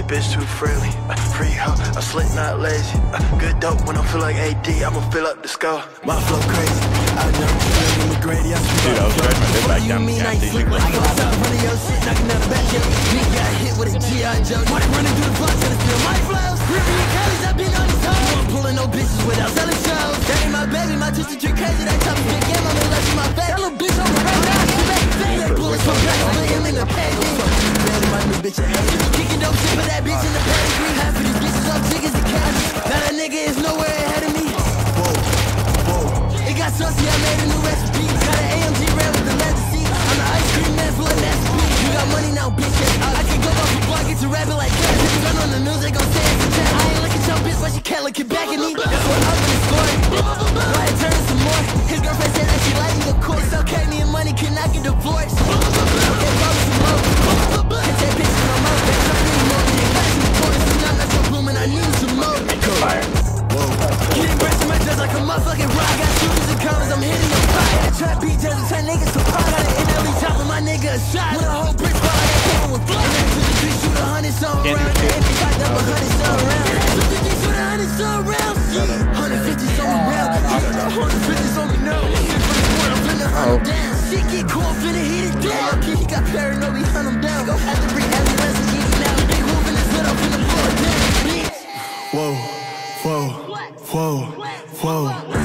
your bitch too friendly. Free hoe, I slick, not lazy. Good dope when I feel like AD, I'ma fill up the score. My flow crazy, I know I'm McGrady, I Dude, I was riding my bit back down the gas station. Got hit with a G.I. Joe. Running through the block till it's still my flows. Ripping your colors, I've been on the toe. I'm pulling no bitches without selling shows. That ain't my baby, my sister trick crazy. That type of big game, I'm in love with my face. That little bitch on the right now, she make things. That bullets from black, split him in the pavement. My new bitch a hater. Kicking dope shit for that bitch in the pedigree. Half of these bitches up chickens to cash. Now that nigga is nowhere ahead of me. Whoa. It got saucy, I made a new recipe. Got an AMG red with the leather seats. I'm the ice cream man full of masterpiece. You got money now, bitch. I can go off the block, get to rapping like that. If you run on the news, they gon' say it's a chat. I ain't look at your bitch, but she can't look it back at me. That's what I'm gonna score. Go ahead, turn some more. His girlfriend said that she like me, of course. It's okay, me and money cannot get divorced. Okay, roll some more. Hit that bitch no more. Bitch, I need more. Yeah, got some points, and I'm not so blooming. I need some more. Getting breath in my dress like a motherfucking rock. Got shooters and commas, I'm hitting your fire. That trap beat doesn't turn niggas to pop. Got an NLE chopping my nigga a shot. With a whole brick bar, that paper with blood. And then to the street, shoot 100 some round. And they fight up 100 some round. To the street, shoot 100 some round. 150 on me round. 150 on me now. Shit for the board, I'm finna hunt him down. Shit get cool, I'm finna heat it down. He got paranoid, we hunt him down. Go have to bring ambulance and eat now. Big wolf in his hood, I'm finna blow it down. Bitch. Whoa, whoa, whoa, whoa, whoa.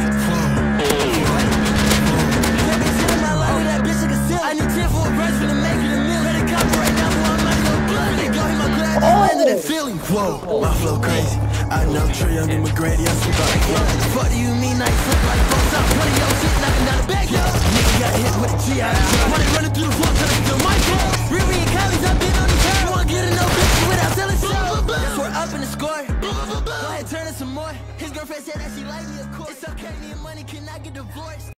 I need 10 for a rush for the making a meal. Let it come right now, so I'm not go blood. They go in my glass, just landed that feeling. Whoa, my flow crazy. I know Trey Young and McGrady, I see about it. What do you mean I flip like both up? One of your shit knocking down the back, yo. Nigga got hit with a G.I. Running through the floor till it's still my fault. Riri and Kylie's, I've been on the turn. You want to get to know bitches without telling show. Yes, we're up in the score. Go ahead, turn it some more. His girlfriend said that she like me, of course. It's okay, me and money cannot get divorced.